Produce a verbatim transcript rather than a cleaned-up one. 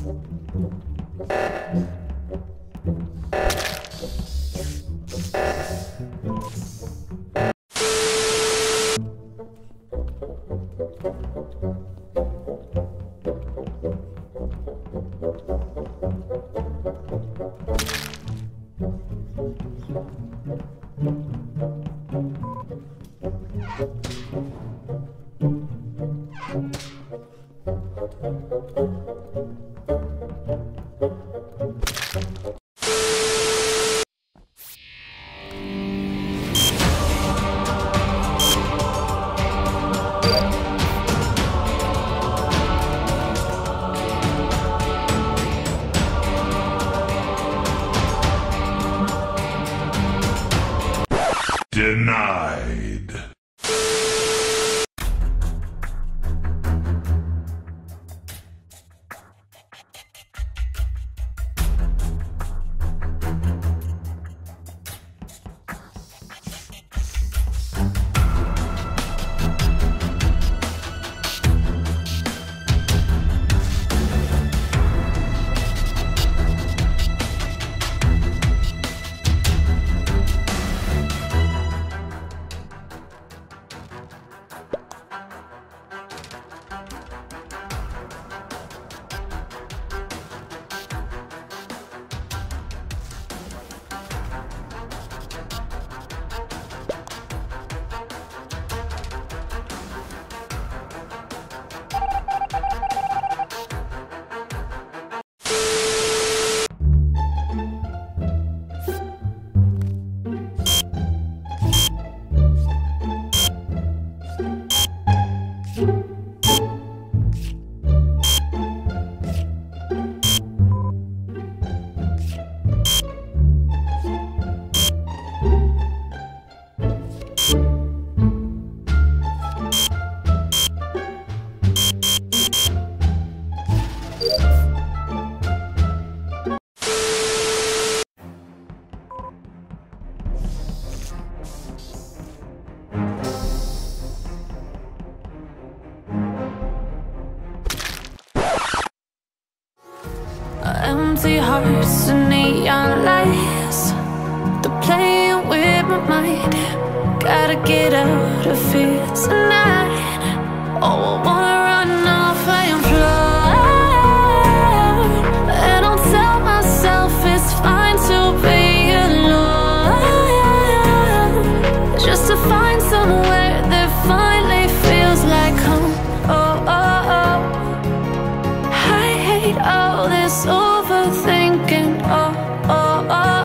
Denied. Empty hearts and neon lights, they're playing with my mind. Gotta get out of here tonight. Oh, I wanna run off and fly, and I'll tell myself it's fine to be alone, just to find somewhere that finally feels like home. Oh, oh, oh. I hate all this overthinking.